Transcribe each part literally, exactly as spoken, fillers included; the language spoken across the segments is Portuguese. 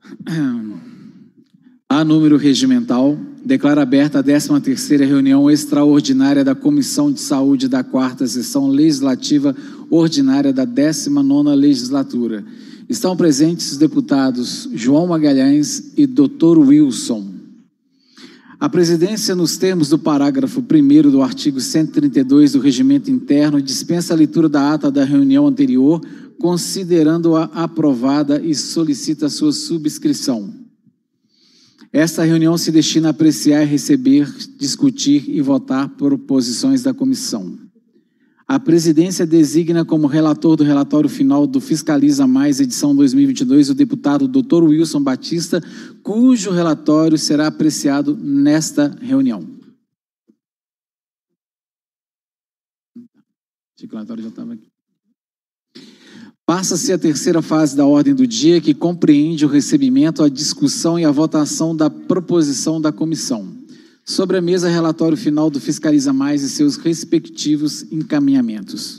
A número regimental, declara aberta a décima terceira reunião extraordinária da Comissão de Saúde da quarta Sessão Legislativa Ordinária da décima nona Legislatura. Estão presentes os deputados João Magalhães e doutor Wilson. A presidência, nos termos do parágrafo primeiro do artigo cento e trinta e dois do Regimento Interno, dispensa a leitura da ata da reunião anterior, considerando-a aprovada e solicita sua subscrição. Esta reunião se destina a apreciar, receber, discutir e votar proposições da comissão. A presidência designa como relator do relatório final do Fiscaliza Mais, edição dois mil e vinte e dois, o deputado doutor Wilson Batista, cujo relatório será apreciado nesta reunião. Achei que o relatório já estava aqui. Passa-se a terceira fase da ordem do dia, que compreende o recebimento, a discussão e a votação da proposição da comissão. Sobre a mesa, relatório final do Fiscaliza Mais e seus respectivos encaminhamentos.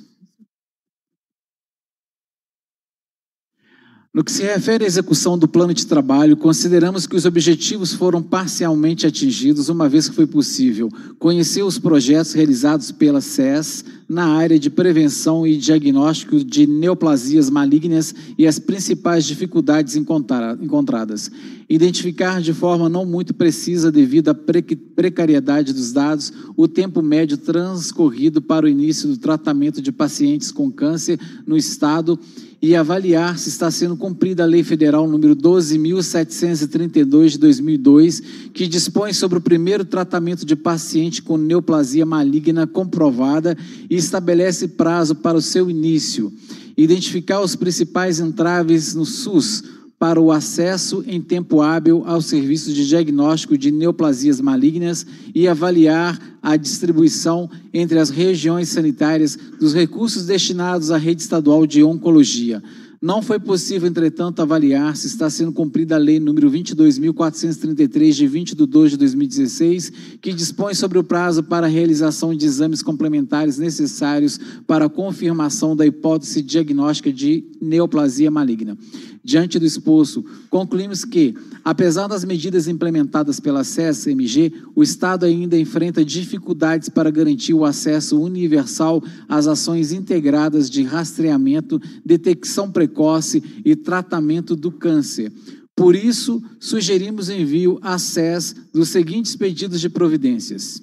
No que se refere à execução do plano de trabalho, consideramos que os objetivos foram parcialmente atingidos, uma vez que foi possível conhecer os projetos realizados pela S E S na área de prevenção e diagnóstico de neoplasias malignas e as principais dificuldades encontradas. Identificar de forma não muito precisa, devido à precariedade dos dados, o tempo médio transcorrido para o início do tratamento de pacientes com câncer no Estado e avaliar se está sendo cumprida a Lei Federal número doze mil setecentos e trinta e dois de dois mil e dois, que dispõe sobre o primeiro tratamento de paciente com neoplasia maligna comprovada e estabelece prazo para o seu início. Identificar os principais entraves no SUS para o acesso em tempo hábil aos serviços de diagnóstico de neoplasias malignas e avaliar a distribuição entre as regiões sanitárias dos recursos destinados à rede estadual de oncologia. Não foi possível, entretanto, avaliar se está sendo cumprida a Lei número vinte e dois mil quatrocentos e trinta e três, de vinte de dois de dois mil e dezesseis, que dispõe sobre o prazo para a realização de exames complementares necessários para a confirmação da hipótese diagnóstica de neoplasia maligna. Diante do exposto, concluímos que, apesar das medidas implementadas pela S E S M G, o Estado ainda enfrenta dificuldades para garantir o acesso universal às ações integradas de rastreamento, detecção precoce e tratamento do câncer. Por isso, sugerimos o envio à S E S dos seguintes pedidos de providências.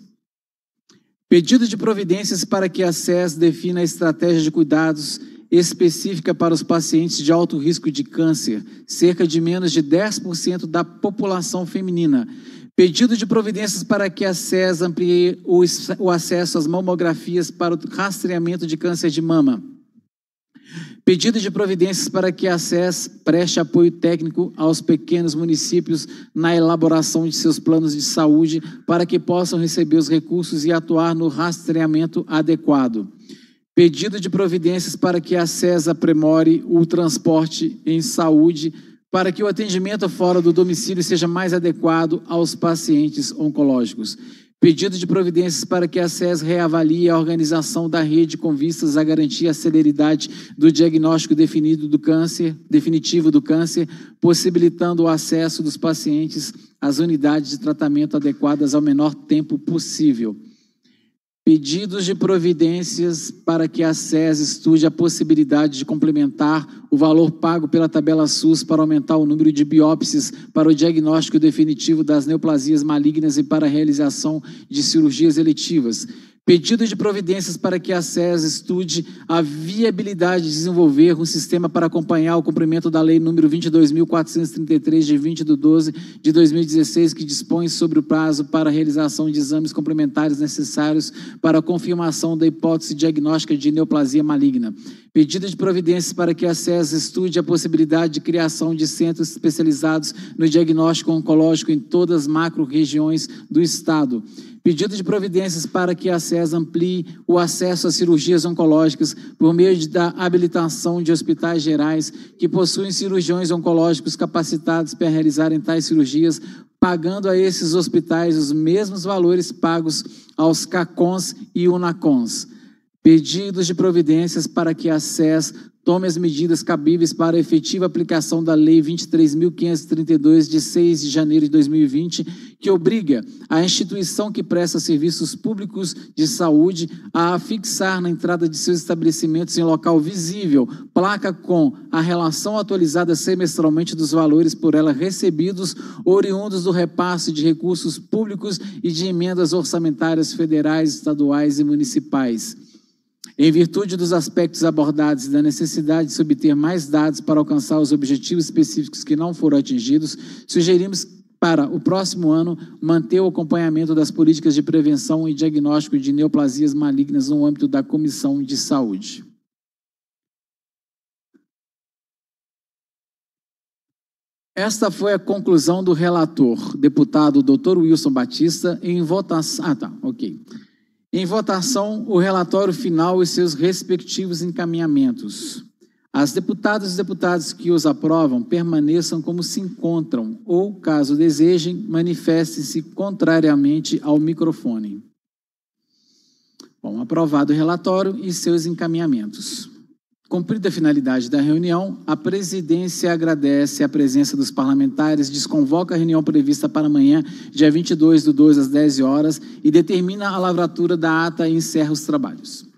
Pedido de providências para que a S E S defina a estratégia de cuidados específica para os pacientes de alto risco de câncer, cerca de menos de dez por cento da população feminina. Pedido de providências para que a S E S amplie o, o acesso às mamografias para o rastreamento de câncer de mama. Pedido de providências para que a S E S preste apoio técnico aos pequenos municípios na elaboração de seus planos de saúde para que possam receber os recursos e atuar no rastreamento adequado. Pedido de providências para que a S E S aprimore o transporte em saúde para que o atendimento fora do domicílio seja mais adequado aos pacientes oncológicos. Pedido de providências para que a S E S reavalie a organização da rede com vistas a garantir a celeridade do diagnóstico definido do câncer, definitivo do câncer, possibilitando o acesso dos pacientes às unidades de tratamento adequadas ao menor tempo possível. Pedidos de providências para que a S E S estude a possibilidade de complementar o valor pago pela tabela SUS para aumentar o número de biópsias para o diagnóstico definitivo das neoplasias malignas e para a realização de cirurgias eletivas. Pedido de providências para que a S E S estude a viabilidade de desenvolver um sistema para acompanhar o cumprimento da Lei número vinte e dois mil quatrocentos e trinta e três, de vinte de doze de dois mil e dezesseis, que dispõe sobre o prazo para a realização de exames complementares necessários para a confirmação da hipótese diagnóstica de neoplasia maligna. Pedido de providências para que a S E S estude a possibilidade de criação de centros especializados no diagnóstico oncológico em todas as macro-regiões do Estado. Pedido de providências para que a S E S amplie o acesso a cirurgias oncológicas por meio da habilitação de hospitais gerais que possuem cirurgiões oncológicos capacitados para realizarem tais cirurgias, pagando a esses hospitais os mesmos valores pagos aos CACONs e UNACONs. Pedidos de providências para que a S E S tome as medidas cabíveis para a efetiva aplicação da Lei vinte e três mil quinhentos e trinta e dois, de seis de janeiro de dois mil e vinte, que obriga a instituição que presta serviços públicos de saúde a afixar na entrada de seus estabelecimentos em local visível placa com a relação atualizada semestralmente dos valores por ela recebidos, oriundos do repasse de recursos públicos e de emendas orçamentárias federais, estaduais e municipais. Em virtude dos aspectos abordados e da necessidade de se obter mais dados para alcançar os objetivos específicos que não foram atingidos, sugerimos para o próximo ano manter o acompanhamento das políticas de prevenção e diagnóstico de neoplasias malignas no âmbito da Comissão de Saúde. Esta foi a conclusão do relator, deputado doutor Wilson Batista, em votação... Ah, tá, ok. Em votação, o relatório final e seus respectivos encaminhamentos. As deputadas e deputados que os aprovam permaneçam como se encontram ou, caso desejem, manifestem-se contrariamente ao microfone. Bom, aprovado o relatório e seus encaminhamentos. Cumprida a finalidade da reunião, a presidência agradece a presença dos parlamentares, desconvoca a reunião prevista para amanhã, dia vinte e dois do dois, às dez horas, e determina a lavratura da ata e encerra os trabalhos.